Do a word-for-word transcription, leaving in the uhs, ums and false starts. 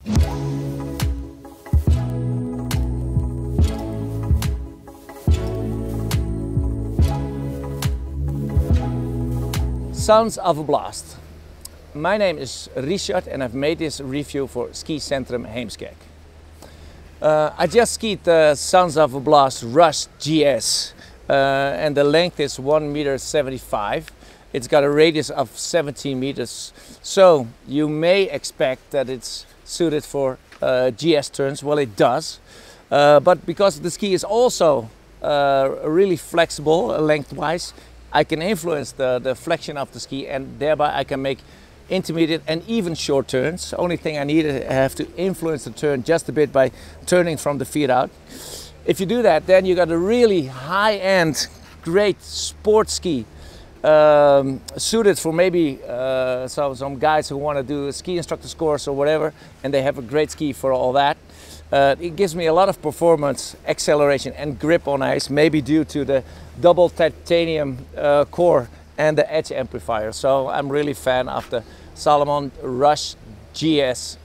Sounds of a blast. My name is Richard and I've made this review for Ski Centrum Heemskerk. Uh, I just skied the Sounds of a Blast Rush G S uh, and the length is one meter seventy-five. It's got a radius of seventeen meters, so you may expect that it's suited for uh, G S turns. Well, it does, uh, but because the ski is also uh, really flexible lengthwise, I can influence the, the flexion of the ski and thereby I can make intermediate and even short turns. Only thing I need is I have to influence the turn just a bit by turning from the feet out. If you do that, then you got a really high-end, great sport ski um, suited for maybe uh, some, some guys who want to do a ski instructor's course or whatever, and they have a great ski for all that. Uh, it gives me a lot of performance, acceleration and grip on ice, maybe due to the double titanium uh, core and the edge amplifier. So I'm really fan of the Salomon Rush G S